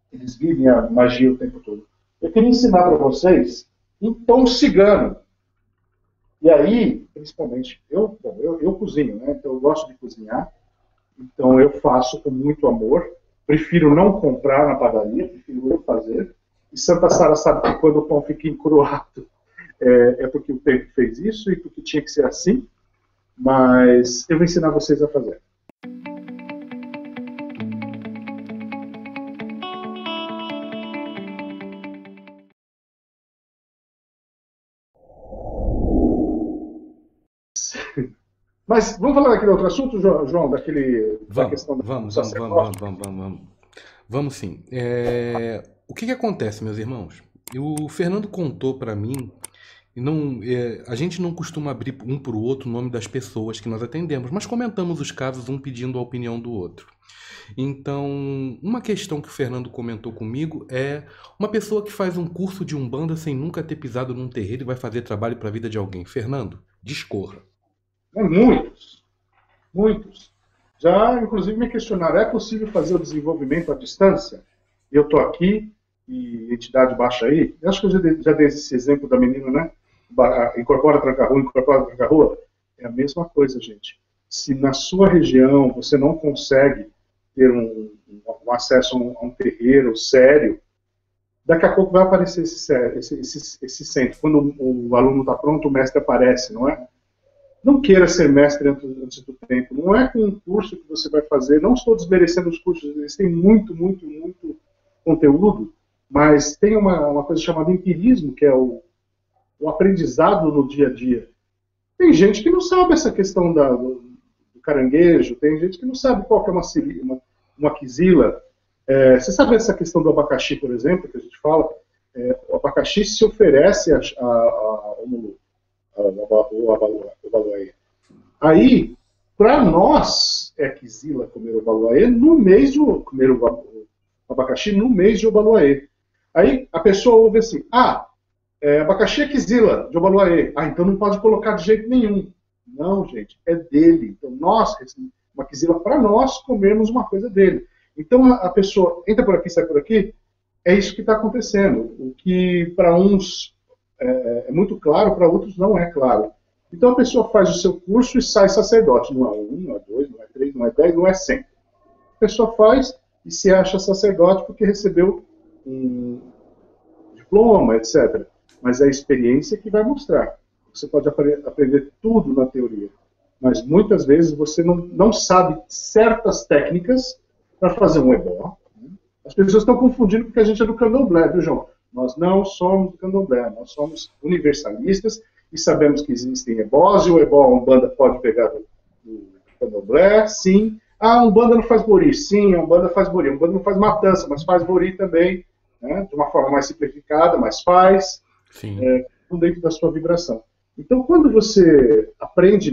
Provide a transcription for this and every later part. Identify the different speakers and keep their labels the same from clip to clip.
Speaker 1: Eles vivem a magia o tempo todo. Eu queria ensinar para vocês em tom cigano. E aí, principalmente, eu cozinho, né? Então eu gosto de cozinhar. Então eu faço com muito amor. Prefiro não comprar na padaria, prefiro eu fazer. E Santa Sara sabe que quando o pão fica encruado é porque o tempo fez isso e porque tinha que ser assim. Mas eu vou ensinar vocês a fazer. Mas vamos falar daquele outro assunto, João, da
Speaker 2: Vamos,
Speaker 1: questão do
Speaker 2: vamos, vamos, vamos,
Speaker 1: sacerdote.
Speaker 2: vamos, vamos, vamos, vamos. Vamos sim. O que que acontece, meus irmãos? O Fernando contou para mim, e não, a gente não costuma abrir um para o outro o nome das pessoas que nós atendemos, mas comentamos os casos, um pedindo a opinião do outro. Então, uma questão que o Fernando comentou comigo é uma pessoa que faz um curso de Umbanda sem nunca ter pisado num terreiro e vai fazer trabalho para a vida de alguém. Fernando, discorra.
Speaker 1: Muitos, muitos. Já, inclusive, me questionaram, é possível fazer o desenvolvimento à distância? Eu estou aqui e entidade baixa aí. Eu acho que eu já dei esse exemplo da menina, né? Incorpora tranca-rua, incorpora tranca-rua. É a mesma coisa, gente. Se na sua região você não consegue ter um acesso a um terreiro sério, daqui a pouco vai aparecer esse centro. Quando o aluno está pronto, o mestre aparece, não é? Não queira ser mestre antes do tempo. Não é com um curso que você vai fazer. Não estou desmerecendo os cursos, eles têm muito, muito, muito conteúdo, mas tem uma coisa chamada empirismo, que é o aprendizado no dia a dia. Tem gente que não sabe essa questão do caranguejo, tem gente que não sabe qual que é uma quizila. Você sabe essa questão do abacaxi, por exemplo, que a gente fala? O abacaxi se oferece o Baloaê. Aí, para nós, é quizila comer o Baloaê no mês de comer o abacaxi no mês de Obaloaê. Aí a pessoa ouve assim, abacaxi é quizila de Obaloaê. Então não pode colocar de jeito nenhum. Não, gente, é dele. Então nós, uma quizila para nós comermos uma coisa dele. Então a pessoa entra por aqui, sai por aqui, é isso que está acontecendo. O que para uns é muito claro, para outros não é claro. Então a pessoa faz o seu curso e sai sacerdote. Não é um, não é dois, não é três, não é 10, não é 100. A pessoa faz e se acha sacerdote porque recebeu um diploma, etc. Mas é a experiência que vai mostrar. Você pode aprender tudo na teoria, mas muitas vezes você não sabe certas técnicas para fazer um ebó. As pessoas estão confundindo porque a gente é do candomblé, viu, João? Nós não somos do candomblé, nós somos universalistas e sabemos que existem ebós, e o ebó, a Umbanda pode pegar do candomblé, sim. A Umbanda não faz bori, sim, a Umbanda faz bori. A Umbanda não faz matança, mas faz bori também, né? De uma forma mais simplificada, mas faz,
Speaker 2: Sim.
Speaker 1: dentro da sua vibração. Então, quando você aprende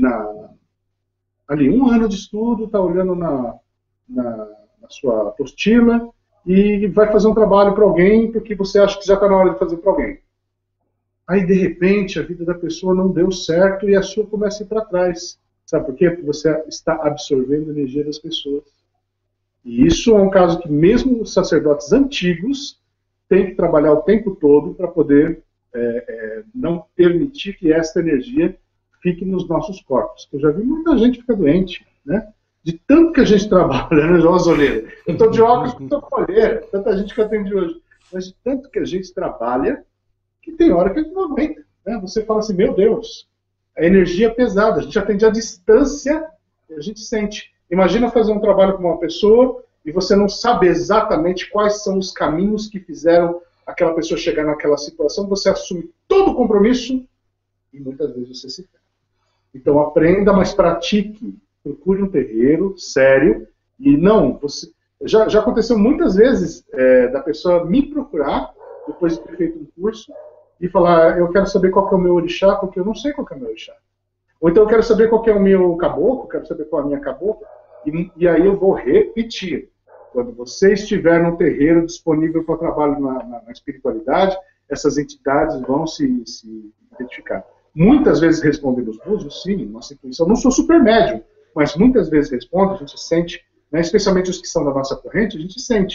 Speaker 1: ali 1 ano de estudo, está olhando na sua apostila, e vai fazer um trabalho para alguém porque você acha que já está na hora de fazer para alguém. Aí, de repente, a vida da pessoa não deu certo e a sua começa a ir para trás. Sabe por quê? Porque você está absorvendo a energia das pessoas. E isso é um caso que mesmo os sacerdotes antigos têm que trabalhar o tempo todo para poder não permitir que essa energia fique nos nossos corpos. Eu já vi muita gente ficar doente, né? De tanto que a gente trabalha, né, João Azoleira? Eu estou de óculos com colheira, tanta gente que eu atendi hoje. Mas de tanto que a gente trabalha, que tem hora que a gente não aguenta. Né? Você fala assim, meu Deus, a energia é pesada, a gente atende à distância e a gente sente. Imagina fazer um trabalho com uma pessoa e você não sabe exatamente quais são os caminhos que fizeram aquela pessoa chegar naquela situação, você assume todo o compromisso e muitas vezes você se perde. Então aprenda, mas pratique. Procure um terreiro sério e não, já aconteceu muitas vezes da pessoa me procurar depois de ter feito um curso e falar, eu quero saber qual que é o meu orixá, porque eu não sei qual que é o meu orixá. Ou então eu quero saber qual que é o meu caboclo, quero saber qual é a minha cabocla, e aí eu vou repetir. Quando você estiver num terreiro disponível para trabalho na espiritualidade, essas entidades vão se identificar. Muitas vezes respondem os búzios, sim, nossa intuição. Não sou super médium, mas muitas vezes responde, a gente sente, né, especialmente os que são da nossa corrente, a gente sente.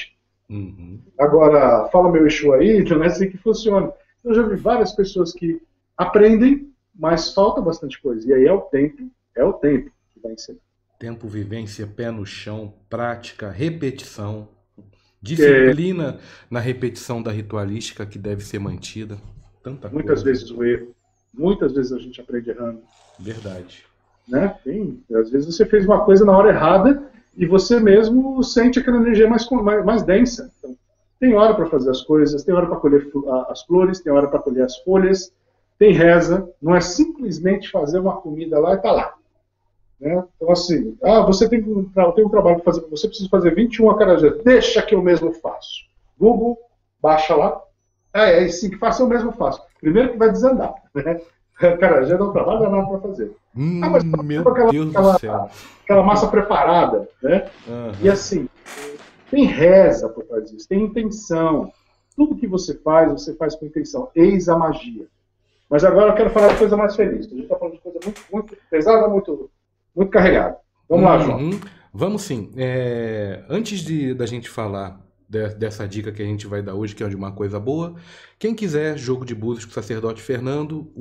Speaker 2: Uhum.
Speaker 1: Agora, fala meu Exu aí, não é assim que funciona. Eu já vi várias pessoas que aprendem, mas falta bastante coisa. E aí é o tempo que vai ensinar.
Speaker 2: Tempo, vivência, pé no chão, prática, repetição,
Speaker 1: É,
Speaker 2: disciplina na repetição da ritualística que deve ser mantida. Tanta
Speaker 1: muitas
Speaker 2: coisa.
Speaker 1: vezes o erro, muitas vezes a gente aprende errando.
Speaker 2: Verdade.
Speaker 1: Né? Às vezes você fez uma coisa na hora errada e você mesmo sente aquela energia mais densa. Então, tem hora para fazer as coisas, tem hora para colher as flores, tem hora para colher as folhas, tem reza, não é simplesmente fazer uma comida lá e tá lá. Né? Então, assim, você tem um trabalho para fazer, você precisa fazer 21 acarajés, deixa que eu mesmo faço. Google, baixa lá, é assim que faço, eu mesmo faço. Primeiro que vai desandar, né? Acarajé dá um trabalho danado para fazer. Mas
Speaker 2: Meu
Speaker 1: aquela,
Speaker 2: Deus do
Speaker 1: aquela,
Speaker 2: céu.
Speaker 1: aquela massa preparada, né? E
Speaker 2: Aham.
Speaker 1: assim, tem reza por trás disso, tem intenção. Tudo que você faz com intenção. Eis a magia. Mas agora eu quero falar de coisa mais feliz. A gente está falando de coisa muito, muito pesada, muito, muito carregada. Vamos lá, João.
Speaker 2: Uhum. Vamos sim. Antes da gente falar dessa dica que a gente vai dar hoje, que é de uma coisa boa, quem quiser jogo de búzios com o sacerdote Fernando,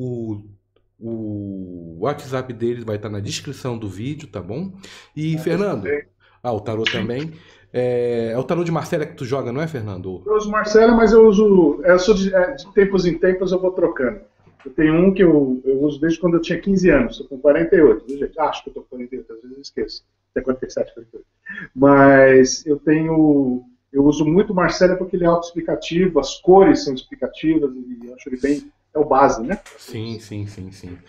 Speaker 2: o WhatsApp dele vai estar na descrição do vídeo, tá bom? E Fernando, o tarô também. É o tarô de Marcela que tu joga, não é, Fernando?
Speaker 1: Eu uso Marcela, mas eu uso. Eu sou de tempos em tempos eu vou trocando. Eu tenho um que eu uso desde quando eu tinha 15 anos, estou com 48, viu, gente? Acho que eu estou com 48, às vezes eu esqueço. Até 47, 48. Mas eu uso muito Marcela porque ele é autoexplicativo, as cores são explicativas, e eu acho ele bem. É o base, né?
Speaker 2: Sim, sim, sim, sim.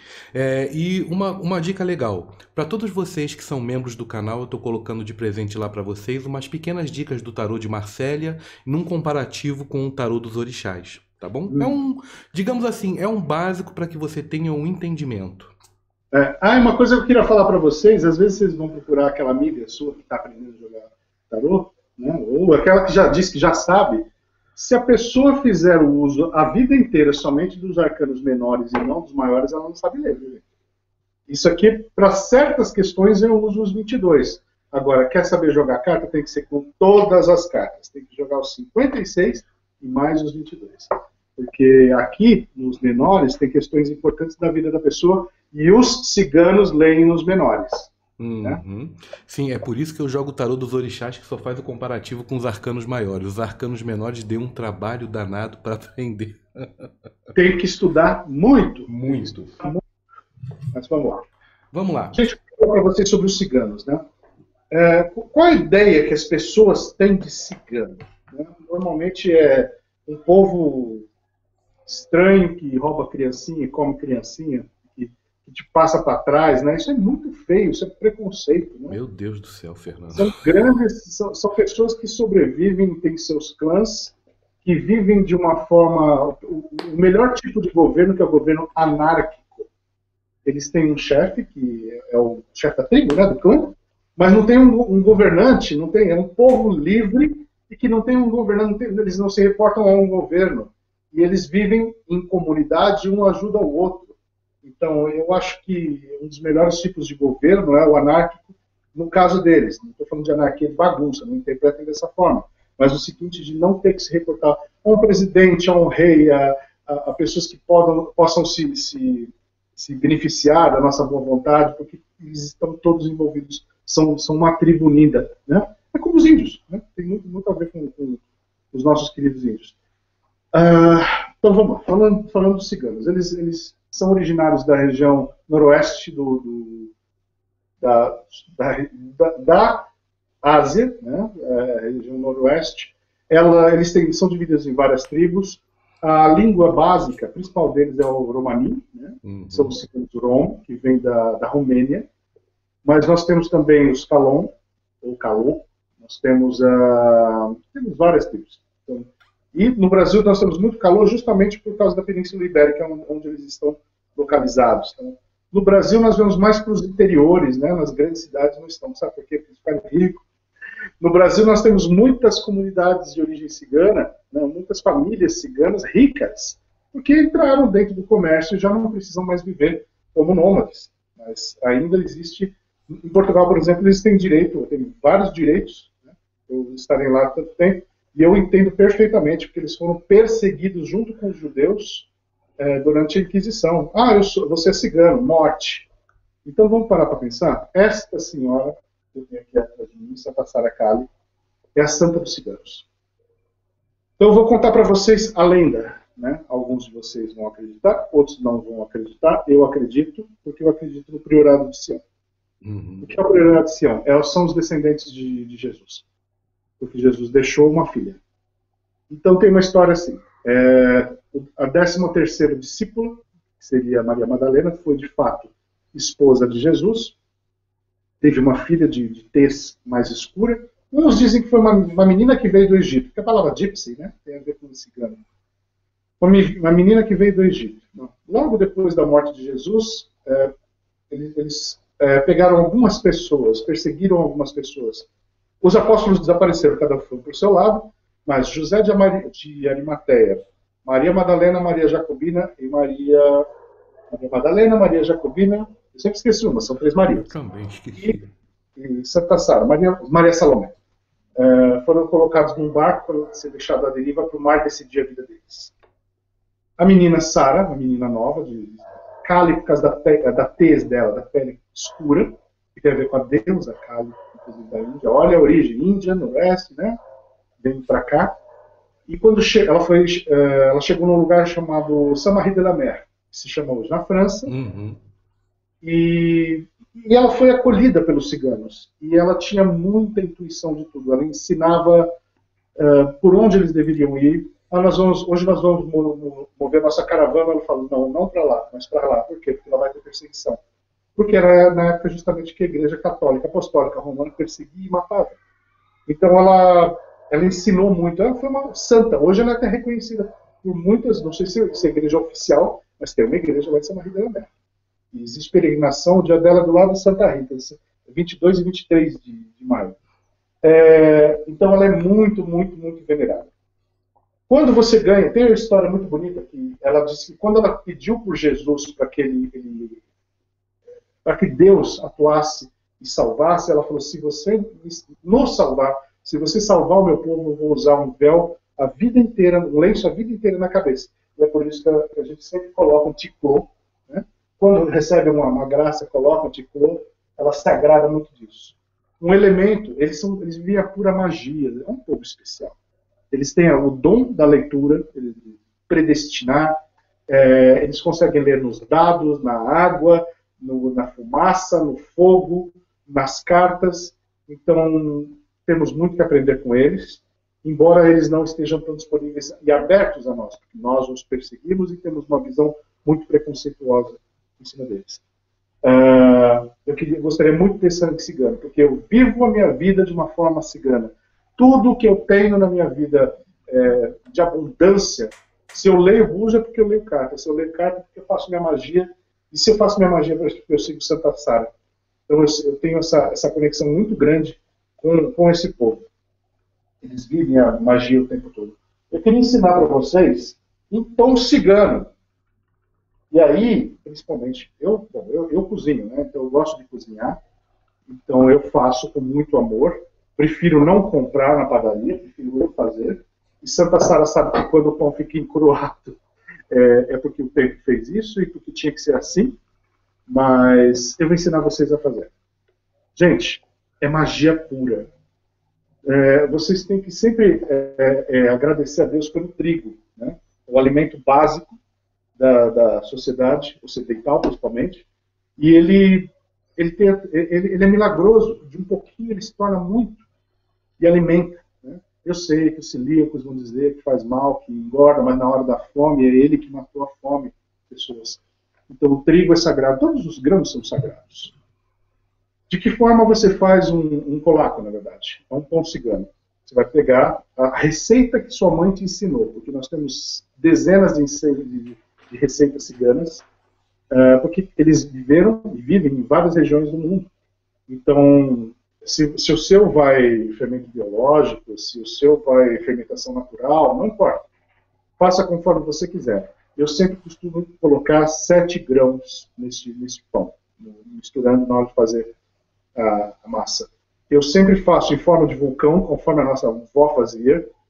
Speaker 2: E uma dica legal. Para todos vocês que são membros do canal, eu estou colocando de presente lá para vocês umas pequenas dicas do tarô de Marcélia, num comparativo com o tarô dos orixás, tá bom? Digamos assim, é um básico para que você tenha um entendimento.
Speaker 1: Uma coisa que eu queria falar para vocês, às vezes vocês vão procurar aquela amiga sua que está aprendendo a jogar tarô, né? Ou aquela que já disse que já sabe. Se a pessoa fizer o uso a vida inteira somente dos arcanos menores e não dos maiores, ela não sabe ler. Viu? Isso aqui, para certas questões, eu uso os 22. Agora, quer saber jogar carta? Tem que ser com todas as cartas. Tem que jogar os 56 e mais os 22. Porque aqui, nos menores, tem questões importantes da vida da pessoa e os ciganos leem nos menores. Né?
Speaker 2: Uhum. Sim, é por isso que eu jogo o tarô dos orixás, que só faz o comparativo com os arcanos maiores. Os arcanos menores deu um trabalho danado para aprender.
Speaker 1: Tem que estudar muito.
Speaker 2: Muito.
Speaker 1: Mas vamos lá.
Speaker 2: Vamos lá.
Speaker 1: Gente, eu vou falar para vocês sobre os ciganos. Né? Qual a ideia que as pessoas têm de cigano? Né? Normalmente é um povo estranho que rouba criancinha e come criancinha, que te passa para trás, né? Isso é muito feio, isso é preconceito. Né?
Speaker 2: Meu Deus do céu, Fernando.
Speaker 1: São pessoas que sobrevivem, têm seus clãs, que vivem de uma forma... O melhor tipo de governo, que é o governo anárquico. Eles têm um chefe, que é o chefe da tribo, né, do clã, mas não tem um governante, não tem, é um povo livre e que não tem um governante, eles não se reportam a um governo. E eles vivem em comunidade, um ajuda o outro. Então, eu acho que um dos melhores tipos de governo é o anárquico, no caso deles. Não estou falando de anarquia de bagunça, não interpretem dessa forma. Mas o seguinte, de não ter que se reportar a um presidente, a um rei, a pessoas que possam se beneficiar da nossa boa vontade, porque eles estão todos envolvidos, são uma tribo unida. Né? É como os índios, né? Tem muito a ver com os nossos queridos índios. Então vamos lá, falando dos ciganos. Eles são originários da região noroeste da Ásia, né? A região noroeste. Eles são divididos em várias tribos. A língua básica, a principal deles é o romani, né? São os ciganos rom, que vem da Romênia. Mas nós temos também os calon, ou calô. Nós temos várias tribos. Então, e no Brasil nós temos muito calor justamente por causa da Península Ibérica, onde eles estão localizados. Então, no Brasil nós vemos mais para os interiores, né? Nas grandes cidades não estão, sabe por quê? Porque eles ficam ricos. No Brasil nós temos muitas comunidades de origem cigana, né? Muitas famílias ciganas ricas, porque entraram dentro do comércio e já não precisam mais viver como nômades. Mas ainda existe... Em Portugal, por exemplo, eles têm vários direitos, né? Eu estarei lá há tanto tempo, E eu entendo perfeitamente, porque eles foram perseguidos junto com os judeus durante a Inquisição. Você é cigano, morte. Então vamos parar para pensar. Esta senhora, que eu tenho aqui atrás de mim, Santa Sara Kali, é a santa dos ciganos. Então eu vou contar para vocês a lenda. Né? Alguns de vocês vão acreditar, outros não vão acreditar. Eu acredito, porque eu acredito no priorado de Sião. O que é o priorado de Sião? São os descendentes de Jesus. Porque Jesus deixou uma filha. Então tem uma história assim. A 13ª discípula, que seria Maria Madalena, foi de fato esposa de Jesus. Teve uma filha de tez mais escura. Uns dizem que foi uma menina que veio do Egito, porque a palavra gypsy, né, tem a ver com cigano. Uma menina que veio do Egito. Logo depois da morte de Jesus, eles pegaram algumas pessoas, perseguiram algumas pessoas. Os apóstolos desapareceram, cada um foi por seu lado, mas José de Arimateia, Maria Madalena, Maria Jacobina e Maria Madalena, Maria Jacobina, eu sempre esqueci uma, são 3 Marias.
Speaker 2: Eu também esqueci.
Speaker 1: E Santa Sara, Maria Salomé. Foram colocados num barco para ser deixado à deriva para o mar decidir a vida deles. A menina Sara, uma menina nova, de Kali, por causa da tez dela, da pele escura, que tem a ver com a deusa Kali, inclusive da Índia. Olha a origem, Índia, no oeste, né? Vem para cá. E quando ela chegou num lugar chamado Saint-Marie de la Mer, que se chama hoje na França, e ela foi acolhida pelos ciganos. E ela tinha muita intuição de tudo. Ela ensinava por onde eles deveriam ir. Hoje nós vamos mover nossa caravana. Ela falou, não para lá, mas para lá. Por quê? Porque ela vai ter perseguição. Porque era na época justamente que a Igreja Católica Apostólica Romana perseguia e matava. Então ela ensinou muito. Ela foi uma santa. Hoje ela é até reconhecida por muitas, não sei se é igreja oficial, mas tem uma igreja lá de Saint-Marie de la Mer. E existe peregrinação, o dia dela é do lado de Santa Rita, 22 e 23 de maio. Então ela é muito, muito, muito venerada. Quando você ganha, tem uma história muito bonita que ela disse que quando ela pediu por Jesus para que Deus atuasse e salvasse, ela falou, se você nos salvar, se você salvar o meu povo, eu vou usar um véu a vida inteira, um lenço a vida inteira na cabeça. E é por isso que a gente sempre coloca um ticô, né? Quando recebe uma graça, coloca um ticô, ela se agrada muito disso. Um elemento, eles vivem a pura magia, é um povo especial. Eles têm o dom da leitura, predestinar, eles conseguem ler nos dados, na água, na fumaça, no fogo, nas cartas. Então, temos muito que aprender com eles, embora eles não estejam tão disponíveis e abertos a nós, porque nós os perseguimos e temos uma visão muito preconceituosa em cima deles. Eu gostaria muito de ter sangue cigano, porque eu vivo a minha vida de uma forma cigana. Tudo que eu tenho na minha vida de abundância, se eu leio Buja é porque eu leio carta, se eu leio carta é porque eu faço minha magia, e se eu faço minha magia é porque eu sigo Santa Sara. Então eu tenho essa conexão muito grande com esse povo. Eles vivem a magia o tempo todo. Eu queria ensinar para vocês em tom cigano. E aí, principalmente, eu cozinho, né? Então eu gosto de cozinhar. Então eu faço com muito amor. Prefiro não comprar na padaria, prefiro eu fazer. E Santa Sara sabe que quando o pão fica encruado, é porque o tempo fez isso e porque tinha que ser assim. Mas eu vou ensinar vocês a fazer. Gente, é magia pura. Vocês têm que sempre agradecer a Deus pelo trigo, né? O alimento básico da sociedade ocidental, principalmente. E ele é milagroso. De um pouquinho ele se torna muito e alimenta. Né? Eu sei que os celíacos vão dizer que faz mal, que engorda, mas na hora da fome é ele que matou a fome das pessoas. Então o trigo é sagrado. Todos os grãos são sagrados. De que forma você faz um colaco, na verdade? É um pão cigano. Você vai pegar a receita que sua mãe te ensinou, porque nós temos dezenas de receitas ciganas, porque eles viveram e vivem em várias regiões do mundo. Então, se o seu vai fermento biológico, se o seu vai fermentação natural, não importa. Faça conforme você quiser. Eu sempre costumo colocar 7 grãos nesse pão, misturando na hora de fazer a massa. Eu sempre faço em forma de vulcão, conforme a nossa avó fazia.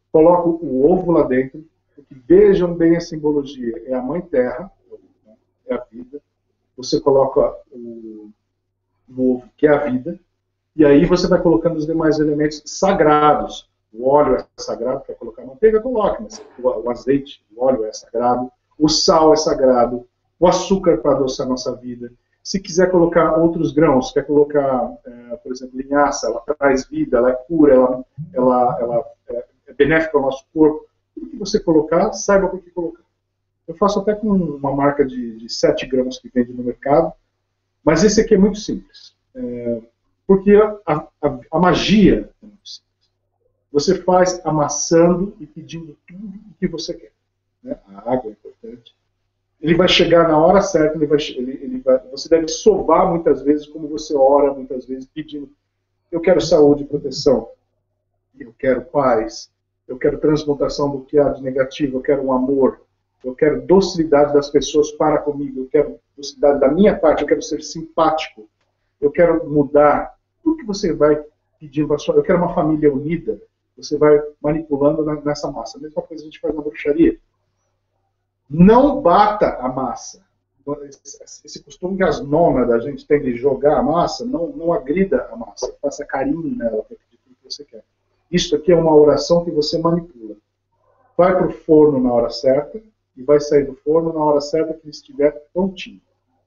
Speaker 1: coloco o ovo lá dentro, porque vejam bem a simbologia, é a Mãe Terra, é a vida, você coloca o ovo, que é a vida, e aí você vai colocando os demais elementos sagrados. O óleo é sagrado, quer colocar manteiga, coloque, mas o azeite, o óleo é sagrado, o sal é sagrado, o açúcar para adoçar a nossa vida. Se quiser colocar outros grãos, quer colocar, por exemplo, linhaça, ela traz vida, ela é cura, ela é benéfica ao nosso corpo. Tudo que você colocar, saiba por que colocar. Eu faço até com uma marca de 7 gramas que vende no mercado, mas esse aqui é muito simples. Porque a magia é muito simples. Você faz amassando e pedindo tudo o que você quer. Né? A água é importante. Ele vai chegar na hora certa, você deve sovar muitas vezes, como você ora muitas vezes, pedindo: eu quero saúde e proteção, eu quero paz, eu quero transmutação do que há de negativo, eu quero um amor, eu quero docilidade das pessoas para comigo, eu quero docilidade da minha parte, eu quero ser simpático, eu quero mudar. Tudo que você vai pedindo para sua, eu quero uma família unida, você vai manipulando nessa massa. A mesma coisa a gente faz na bruxaria. Não bata a massa. Esse costume que as nômadas a gente tem de jogar a massa, não agrida a massa. Faça carinho nela para pedir o que você quer. Isso aqui é uma oração que você manipula. Vai para o forno na hora certa e vai sair do forno na hora certa que ele estiver prontinho.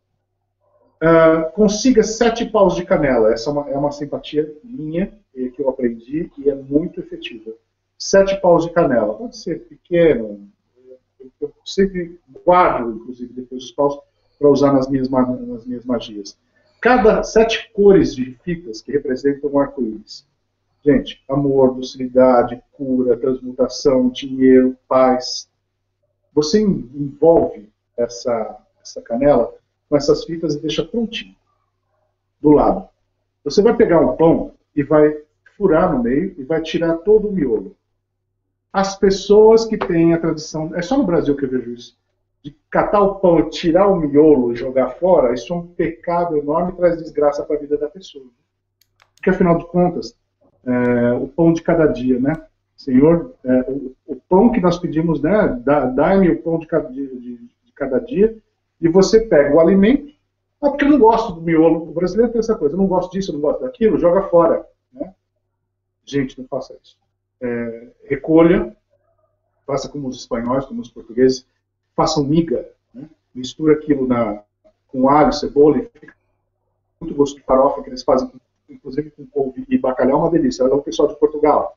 Speaker 1: Consiga 7 paus de canela. Essa é uma simpatia minha, que eu aprendi e é muito efetiva. 7 paus de canela. Pode ser pequeno. Eu sempre guardo, inclusive, depois os paus para usar nas minhas magias. Cada 7 cores de fitas que representam um arco-íris. Gente, amor, docilidade, cura, transmutação, dinheiro, paz. Você envolve essa canela com essas fitas e deixa prontinho, do lado. Você vai pegar um pão e vai furar no meio e vai tirar todo o miolo. As pessoas que têm a tradição, é só no Brasil que eu vejo isso, de catar o pão e tirar o miolo e jogar fora, isso é um pecado enorme e traz desgraça para a vida da pessoa. Porque, afinal de contas, o pão de cada dia, né? Senhor, o pão que nós pedimos, né? Dai-me o pão de cada dia, e você pega o alimento, porque eu não gosto do miolo, o brasileiro tem essa coisa, eu não gosto disso, eu não gosto daquilo, joga fora. Né? Gente, não faça isso. Recolha, faça como os espanhóis, como os portugueses, façam miga, né? Mistura aquilo com alho, cebola, e fica muito gosto de farofa que eles fazem, inclusive com couve e bacalhau, uma delícia. É o pessoal de Portugal.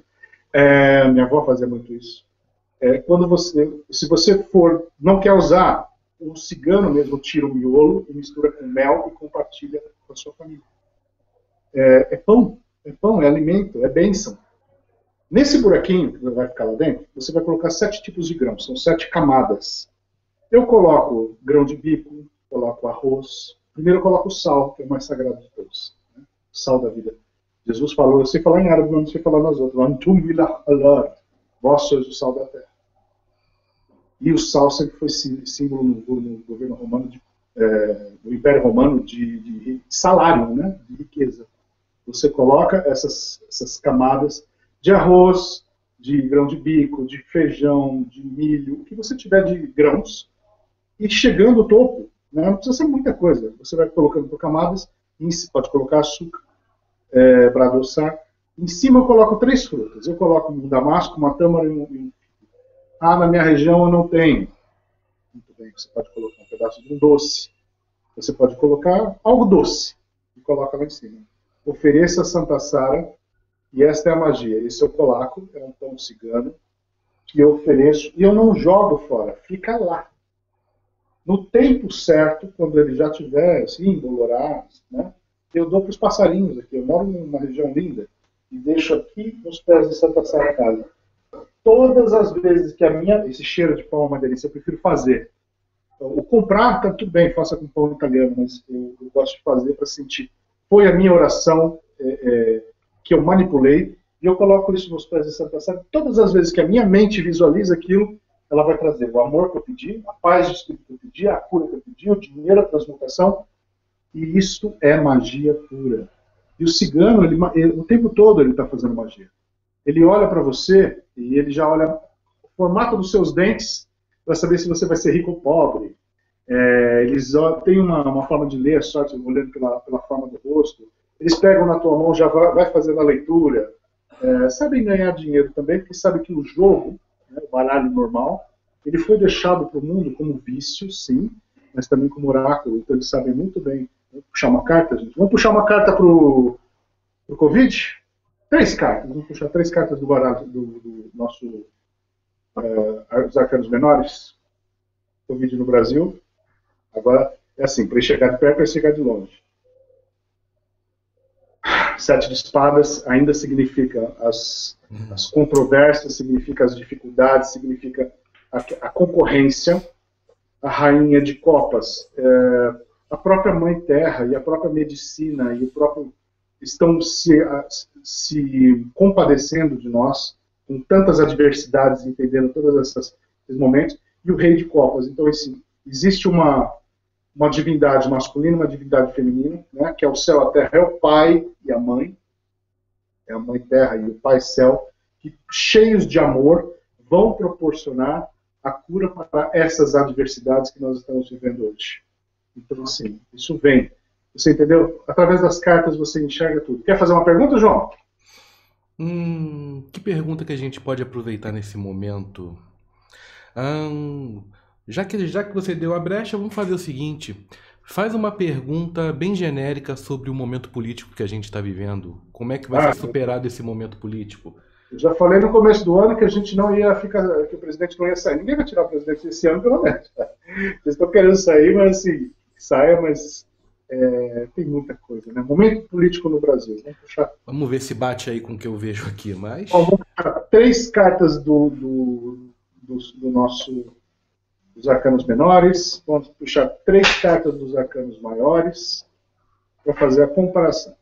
Speaker 1: Minha avó fazia muito isso. Se você não quer usar, o cigano mesmo tira o miolo e mistura com mel e compartilha com a sua família. É pão, é alimento, é bênção. Nesse buraquinho que vai ficar lá dentro, você vai colocar 7 tipos de grãos, são 7 camadas. Eu coloco grão de bico, coloco arroz. Primeiro eu coloco o sal, que é o mais sagrado de todos. Né? O sal da vida. Jesus falou, eu sei falar em árabe, mas não sei falar nas outras. Antum billah Allah, vós sois o sal da terra. E o sal sempre foi símbolo no governo romano, no Império Romano, de salário, né? De riqueza. Você coloca essas camadas de arroz, de grão de bico, de feijão, de milho, o que você tiver de grãos, e chegando ao topo, né, não precisa ser muita coisa, você vai colocando por camadas, pode colocar açúcar para adoçar. Em cima eu coloco 3 frutas, eu coloco um damasco, uma tâmara e um figo. Na minha região eu não tenho. Muito bem, você pode colocar um pedaço de um doce, você pode colocar algo doce, e coloca lá em cima. Ofereça a Santa Sara. E esta é a magia. Esse eu coloco, é um pão cigano, que eu ofereço, e eu não jogo fora, fica lá. No tempo certo, quando ele já estiver assim, dolorado, né, eu dou para os passarinhos aqui. Eu moro numa região linda, e deixo aqui nos pés de Santa Sara casa. Todas as vezes que esse cheiro de pão é uma delícia, eu prefiro fazer. O comprar, tá tudo bem, faça com pão italiano, mas eu gosto de fazer para sentir. Foi a minha oração, que eu manipulei, e eu coloco isso nos pés de Santa Sara. Todas as vezes que a minha mente visualiza aquilo, ela vai trazer o amor que eu pedi, a paz de espírito que eu pedi, a cura que eu pedi, o dinheiro, a transmutação, e isto é magia pura. E o cigano, o tempo todo ele está fazendo magia. Ele olha para você E ele já olha o formato dos seus dentes para saber se você vai ser rico ou pobre. Eles têm uma forma de ler a sorte, olhando pela forma do rosto. Eles pegam na tua mão, já vai fazendo a leitura. Sabem ganhar dinheiro também, porque sabem que o jogo, né, o baralho normal, ele foi deixado para o mundo como vício, sim, mas também como oráculo. Então eles sabem muito bem. Vamos puxar uma carta, gente? Vamos puxar uma carta para o Covid? 3 cartas. Vamos puxar 3 cartas do baralho do nosso os arcanos menores. Covid no Brasil. Agora, é assim, para chegar de perto, para chegar de longe. 7 de espadas ainda significa as controvérsias, significa as dificuldades, significa a concorrência. A rainha de copas, a própria mãe terra e a própria medicina e o próprio estão se compadecendo de nós com tantas adversidades, entendendo todos esses momentos, e o rei de copas. Então, assim, existe uma divindade masculina, uma divindade feminina, né, que é o céu, a terra, é o pai e a mãe, é a mãe terra e o pai céu, que cheios de amor vão proporcionar a cura para essas adversidades que nós estamos vivendo hoje. Então, assim, isso vem. Você entendeu? Através das cartas você enxerga tudo. Quer fazer uma pergunta, João?
Speaker 2: Que pergunta que a gente pode aproveitar nesse momento? Já que você deu a brecha, vamos fazer o seguinte. Faz uma pergunta bem genérica sobre o momento político que a gente está vivendo. Como é que vai ser superado esse momento político?
Speaker 1: Eu já falei no começo do ano que a gente não ia ficar, que o presidente não ia sair. Ninguém vai tirar o presidente esse ano, pelo menos. Eles estão querendo sair, mas assim, saia, mas tem muita coisa, né? Momento político no Brasil.
Speaker 2: Vamos ver se bate aí com o que eu vejo aqui, mas...
Speaker 1: Bom, vamos puxar 3 cartas do nosso dos arcanos menores. Vamos puxar 3 cartas dos arcanos maiores para fazer a comparação.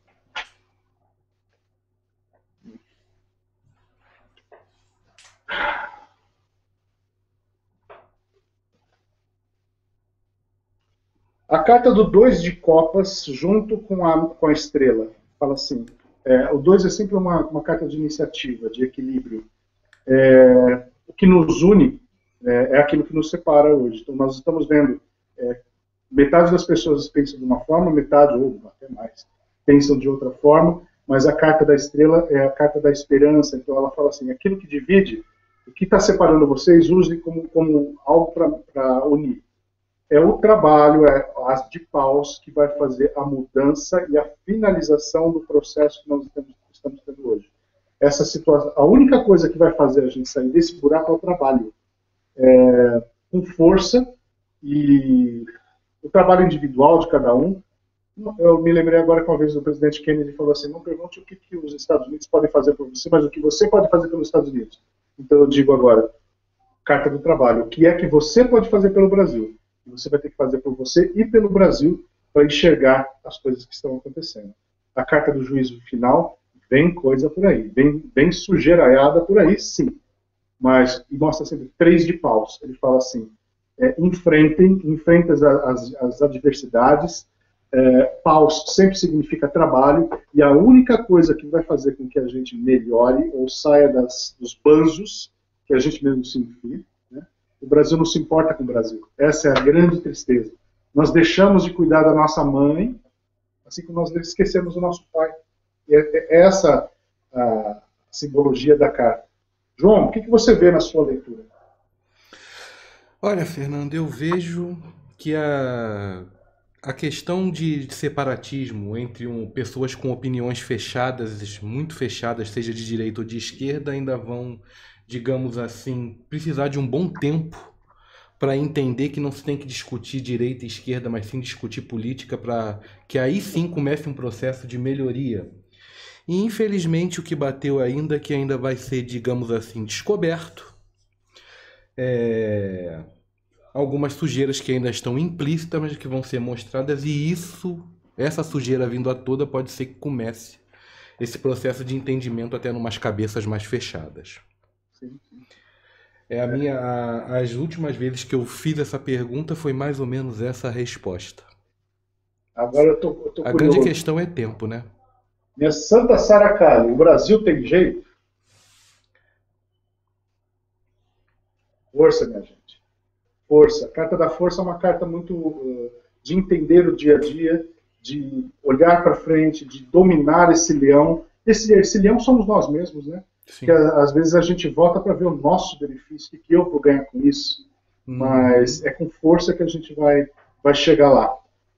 Speaker 1: A carta do 2 de copas, junto com a estrela, fala assim, o 2 é sempre uma carta de iniciativa, de equilíbrio. O que nos une é aquilo que nos separa hoje. Então, nós estamos vendo, metade das pessoas pensam de uma forma, metade, ou até mais, pensam de outra forma, mas a carta da estrela é a carta da esperança. Então, ela fala assim, aquilo que divide, o que está separando vocês, use como algo para unir. É o trabalho, as de paus, que vai fazer a mudança e a finalização do processo que nós estamos tendo hoje. Essa situação, a única coisa que vai fazer a gente sair desse buraco é o trabalho. Com força e o trabalho individual de cada um. Eu me lembrei agora que uma vez o presidente Kennedy falou assim, não pergunte o que os Estados Unidos podem fazer por você, mas o que você pode fazer pelos Estados Unidos. Então eu digo agora, carta do trabalho, o que é que você pode fazer pelo Brasil? Você vai ter que fazer por você e pelo Brasil para enxergar as coisas que estão acontecendo. A carta do juízo final, vem coisa por aí, vem sujeiraiada por aí, sim. Mas mostra sempre 3 de paus. Ele fala assim, enfrentem as adversidades. Paus sempre significa trabalho, e a única coisa que vai fazer com que a gente melhore ou saia dos banzos que a gente mesmo se enfia. O Brasil não se importa com o Brasil. Essa é a grande tristeza. Nós deixamos de cuidar da nossa mãe, assim como nós esquecemos o nosso pai. E é essa a simbologia da carta. João, o que você vê na sua leitura?
Speaker 2: Olha, Fernando, eu vejo que a questão de separatismo entre pessoas com opiniões fechadas, muito fechadas, seja de direita ou de esquerda, ainda vão, digamos assim, precisar de um bom tempo para entender que não se tem que discutir direita e esquerda, mas sim discutir política, para que aí sim comece um processo de melhoria. E infelizmente o que bateu ainda, que ainda vai ser, digamos assim, descoberto, algumas sujeiras que ainda estão implícitas, mas que vão ser mostradas, e essa sujeira vindo à toda pode ser que comece esse processo de entendimento até numas cabeças mais fechadas.
Speaker 1: Sim.
Speaker 2: As últimas vezes que eu fiz essa pergunta foi mais ou menos essa a resposta.
Speaker 1: Agora eu tô curioso.
Speaker 2: A grande questão é tempo, né?
Speaker 1: Minha Santa Saracali, o Brasil tem jeito? Força, minha gente. Força. A carta da força é uma carta muito de entender o dia a dia, de olhar para frente, de dominar esse leão. Esse leão somos nós mesmos, né?
Speaker 2: Sim.
Speaker 1: Que às vezes a gente vota para ver o nosso benefício, o que eu vou ganhar com isso. Mas é com força que a gente vai chegar lá.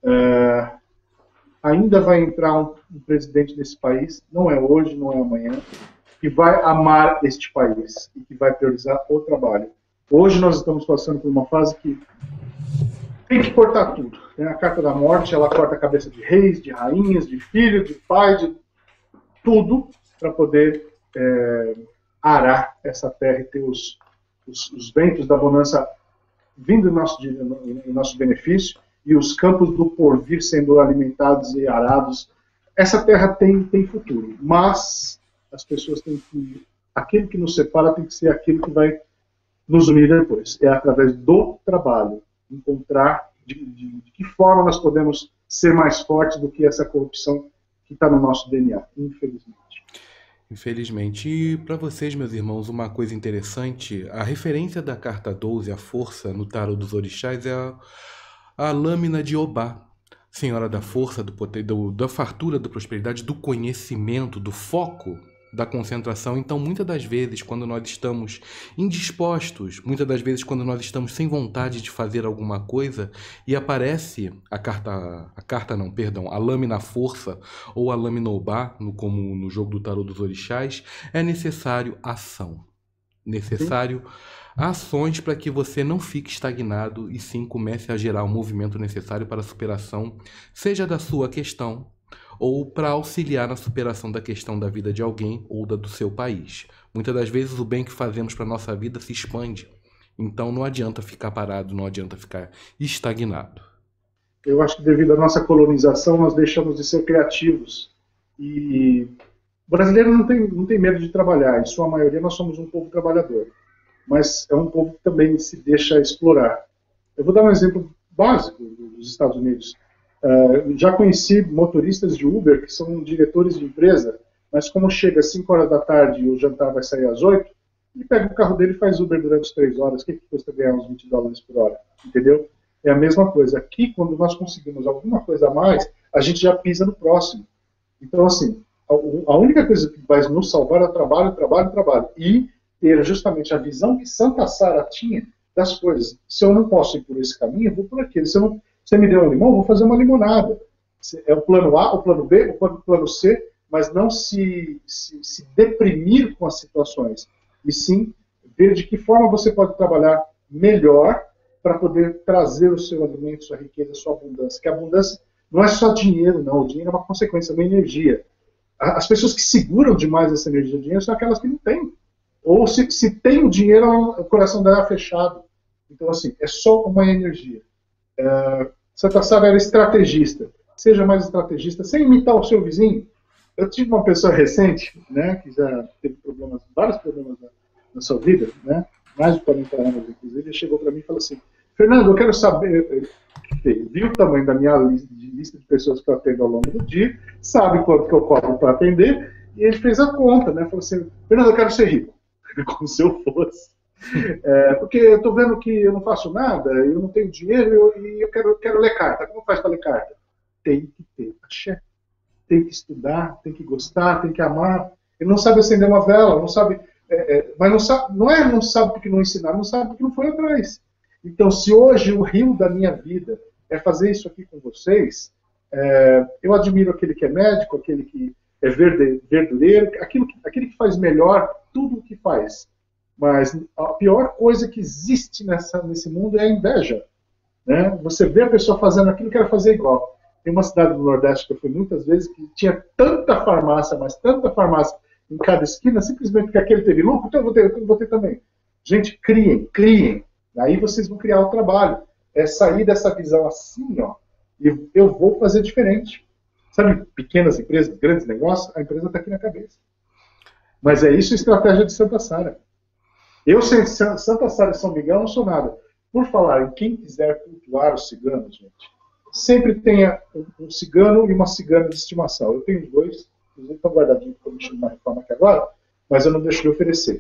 Speaker 1: Ainda vai entrar um presidente desse país, não é hoje, não é amanhã, que vai amar este país e que vai priorizar o trabalho. Hoje nós estamos passando por uma fase que tem que cortar tudo. A carta da morte, ela corta a cabeça de reis, de rainhas, de filhos, de pai, de tudo, para poder arar essa terra e ter os ventos da bonança vindo em nosso benefício e os campos do porvir sendo alimentados e arados. Essa terra tem futuro, mas as pessoas têm que... Aquele que nos separa tem que ser aquele que vai nos unir depois. É através do trabalho, encontrar de que forma nós podemos ser mais fortes do que essa corrupção que está no nosso DNA, infelizmente.
Speaker 2: Infelizmente. E para vocês, meus irmãos, uma coisa interessante, a referência da carta 12, a força, no tarô dos orixás, é a lâmina de Obá, senhora da força, da fartura, da prosperidade, do conhecimento, do foco, da concentração. Então, muitas das vezes, quando nós estamos indispostos, muitas das vezes, quando nós estamos sem vontade de fazer alguma coisa, e aparece a lâmina força, ou a lâmina Obá, como no jogo do tarô dos orixás, é necessário ação. Necessário ações para que você não fique estagnado e sim comece a gerar o movimento necessário para a superação, seja da sua questão, ou para auxiliar na superação da questão da vida de alguém ou da do seu país. Muitas das vezes o bem que fazemos para a nossa vida se expande. Então não adianta ficar parado, não adianta ficar estagnado.
Speaker 1: Eu acho que devido à nossa colonização nós deixamos de ser criativos. E o brasileiro não tem medo de trabalhar. Em sua maioria nós somos um povo trabalhador. Mas é um povo que também se deixa explorar. Eu vou dar um exemplo básico dos Estados Unidos. Já conheci motoristas de Uber que são diretores de empresa, mas como chega às 5 horas da tarde e o jantar vai sair às 8, ele pega o carro dele e faz Uber durante 3 horas. O que custa ganhar uns $20 por hora? Entendeu? É a mesma coisa. Aqui, quando nós conseguimos alguma coisa a mais, a gente já pisa no próximo. Então, assim, a única coisa que vai nos salvar é trabalho, trabalho, trabalho. E ter justamente a visão que Santa Sara tinha das coisas. Se eu não posso ir por esse caminho, eu vou por aquele. Se você me deu um limão, eu vou fazer uma limonada. É o plano A, o plano B, o plano C, mas não se deprimir com as situações. E sim ver de que forma você pode trabalhar melhor para poder trazer o seu alimento, sua riqueza, sua abundância. Que a abundância não é só dinheiro, não. O dinheiro é uma consequência, é uma energia. As pessoas que seguram demais essa energia do dinheiro são aquelas que não têm. Ou se tem o dinheiro, o coração dela é fechado. Então, assim, é só uma energia. Santa Sara era estrategista. Seja mais estrategista, sem imitar o seu vizinho. Eu tive uma pessoa recente, né, que já teve vários problemas na sua vida, né, mais de 40 anos, inclusive, ele chegou para mim e falou assim: Fernando, eu quero saber, viu o tamanho da minha lista de pessoas que eu atendo ao longo do dia, sabe quanto que eu cobro para atender, e ele fez a conta, né, falou assim: Fernando, eu quero ser rico, como se eu fosse. Porque eu estou vendo que eu não faço nada, eu não tenho dinheiro e eu quero ler carta. Como faz para ler carta? Tem que ter axé. Tem que estudar, tem que gostar, tem que amar. Ele não sabe acender uma vela, não sabe, mas não sabe porque não ensinaram, não sabe porque não foi atrás. Então, se hoje o rio da minha vida é fazer isso aqui com vocês, eu admiro aquele que é médico, aquele que é verdureiro, aquele que faz melhor tudo o que faz. Mas a pior coisa que existe nesse mundo é a inveja. Né? Você vê a pessoa fazendo aquilo que quer fazer igual. Tem uma cidade do Nordeste que eu fui muitas vezes que tinha tanta farmácia, mas tanta farmácia em cada esquina, simplesmente porque aquele teve lucro, então eu vou ter também. Gente, criem. Aí vocês vão criar o trabalho. É sair dessa visão assim, ó, e eu vou fazer diferente. Sabe, pequenas empresas, grandes negócios, a empresa está aqui na cabeça. Mas é isso a estratégia de Santa Sara. Eu, sem Santa Sara e São Miguel, não sou nada. Por falar em quem quiser cultuar os ciganos, gente, sempre tenha um cigano e uma cigana de estimação. Eu tenho 2, inclusive estão guardadinhos para mexer numa reforma aqui agora, mas eu não deixo de oferecer.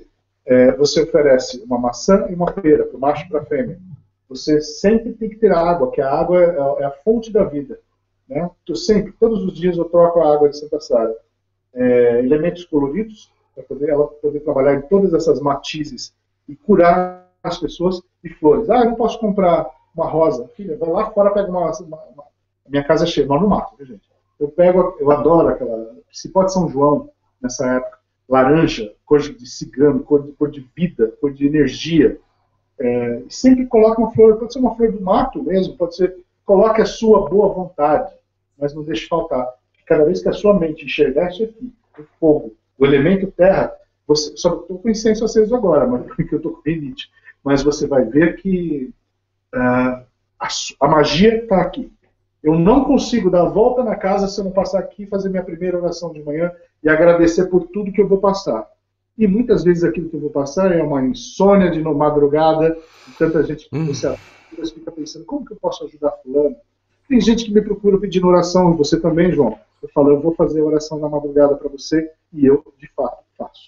Speaker 1: Você oferece uma maçã e uma pera para o macho e para a fêmea. Você sempre tem que ter água, que a água é a fonte da vida. Né? Todos os dias eu troco a água de Santa Sara. Elementos coloridos, para ela poder trabalhar em todas essas matizes e curar as pessoas, e flores. Eu não posso comprar uma rosa. Filha, vai lá fora, pega uma. Minha casa é cheia, mas no mato, viu, gente? Eu adoro aquela. Cipó de São João, nessa época. Laranja, cor de cigano, cor de vida, cor de energia. Sempre coloque uma flor, pode ser uma flor do mato mesmo, pode ser. Coloque a sua boa vontade, mas não deixe faltar. Cada vez que a sua mente enxergar isso aqui, o fogo, o elemento terra, você, só estou com incenso aceso agora, mas porque eu estou com rinite, mas você vai ver que a magia está aqui. Eu não consigo dar a volta na casa se eu não passar aqui e fazer minha primeira oração de manhã e agradecer por tudo que eu vou passar. E muitas vezes aquilo que eu vou passar é uma insônia de madrugada, e tanta gente que você fica pensando, como que eu posso ajudar fulano? Tem gente que me procura pedindo oração, e você também, João. Eu falo, eu vou fazer oração na madrugada para você, e eu, de fato, faço.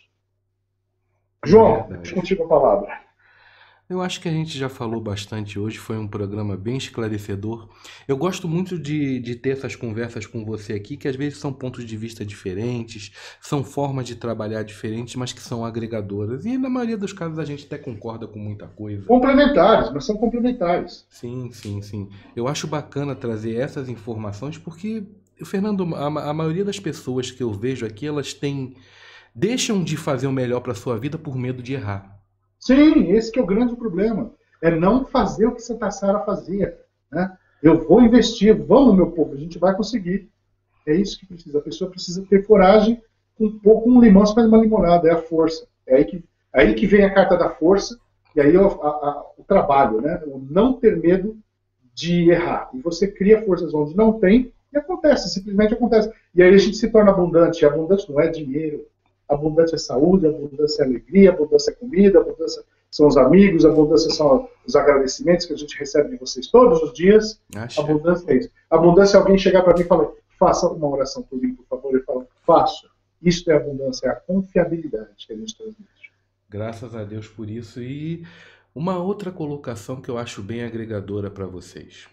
Speaker 1: João, deixa contigo a palavra.
Speaker 2: Eu acho que a gente já falou bastante hoje, foi um programa bem esclarecedor. Eu gosto muito de ter essas conversas com você aqui, que às vezes são pontos de vista diferentes, são formas de trabalhar diferentes, mas que são agregadoras. E na maioria dos casos a gente até concorda com muita coisa.
Speaker 1: Complementares, mas são complementares.
Speaker 2: Sim, sim, sim. Eu acho bacana trazer essas informações porque, Fernando, a maioria das pessoas que eu vejo aqui, elas deixam de fazer o melhor para a sua vida por medo de errar.
Speaker 1: Sim, esse que é o grande problema. É não fazer o que Santa Sara fazia. Né? Eu vou investir, vamos, meu povo, a gente vai conseguir. É isso que precisa. A pessoa precisa ter coragem, um limão, você faz uma limonada, é a força. É aí que vem a carta da força, e aí o trabalho, né? O não ter medo de errar. E você cria forças onde não tem, e acontece, simplesmente acontece. E aí a gente se torna abundante. E abundante não é dinheiro. Abundância é saúde, abundância é alegria, abundância é comida, abundância são os amigos, abundância são os agradecimentos que a gente recebe de vocês todos os dias. Abundância é isso. Abundância é alguém chegar para mim e falar, faça uma oração por mim, por favor. Eu falo, faço. Isso é abundância, é a confiabilidade que a gente transmite.
Speaker 2: Graças a Deus por isso. E uma outra colocação que eu acho bem agregadora para vocês.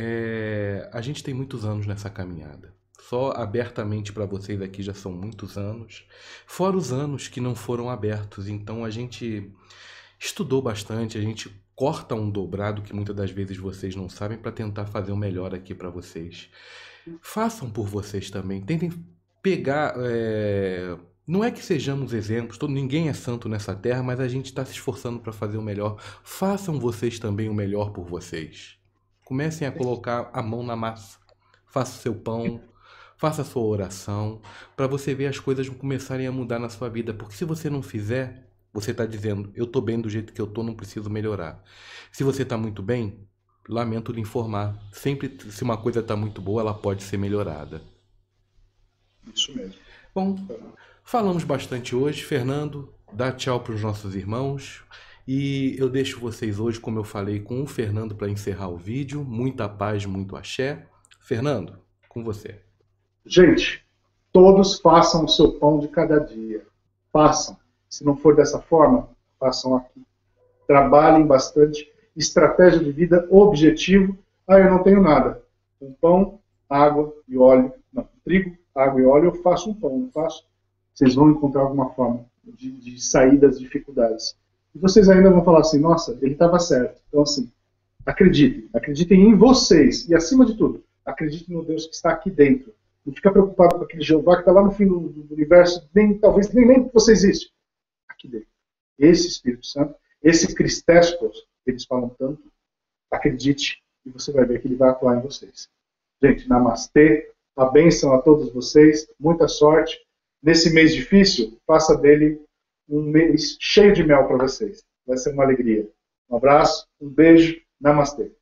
Speaker 2: A gente tem muitos anos nessa caminhada. Só abertamente para vocês aqui já são muitos anos, fora os anos que não foram abertos. Então a gente estudou bastante, a gente corta um dobrado que muitas das vezes vocês não sabem para tentar fazer o melhor aqui para vocês. Façam por vocês também, tentem pegar... Não é que sejamos exemplos, ninguém é santo nessa terra, mas a gente está se esforçando para fazer o melhor. Façam vocês também o melhor por vocês. Comecem a colocar a mão na massa. Faça o seu pão. Faça a sua oração para você ver as coisas começarem a mudar na sua vida. Porque se você não fizer, você está dizendo, eu estou bem do jeito que eu estou, não preciso melhorar. Se você está muito bem, lamento lhe informar. Sempre, se uma coisa está muito boa, ela pode ser melhorada.
Speaker 1: Isso mesmo.
Speaker 2: Bom, falamos bastante hoje. Fernando, dá tchau para os nossos irmãos. E eu deixo vocês hoje, como eu falei, com o Fernando para encerrar o vídeo. Muita paz, muito axé. Fernando, com você.
Speaker 1: Gente, todos façam o seu pão de cada dia. Façam. Se não for dessa forma, façam aqui. Trabalhem bastante. Estratégia de vida, objetivo. Eu não tenho nada. Um pão, água e óleo. Não, trigo, água e óleo, eu faço um pão. Não faço. Vocês vão encontrar alguma forma de sair das dificuldades. E vocês ainda vão falar assim, nossa, ele estava certo. Então, assim, acreditem em vocês. E, acima de tudo, acreditem no Deus que está aqui dentro. Não fica preocupado com aquele Jeová que está lá no fim do universo, talvez nem lembre que você existe. Aqui dentro. Esse Espírito Santo, esse Cristéscos, eles falam tanto, acredite, e você vai ver que ele vai atuar em vocês. Gente, namastê, a bênção a todos vocês, muita sorte. Nesse mês difícil, faça dele um mês cheio de mel para vocês. Vai ser uma alegria. Um abraço, um beijo, namastê.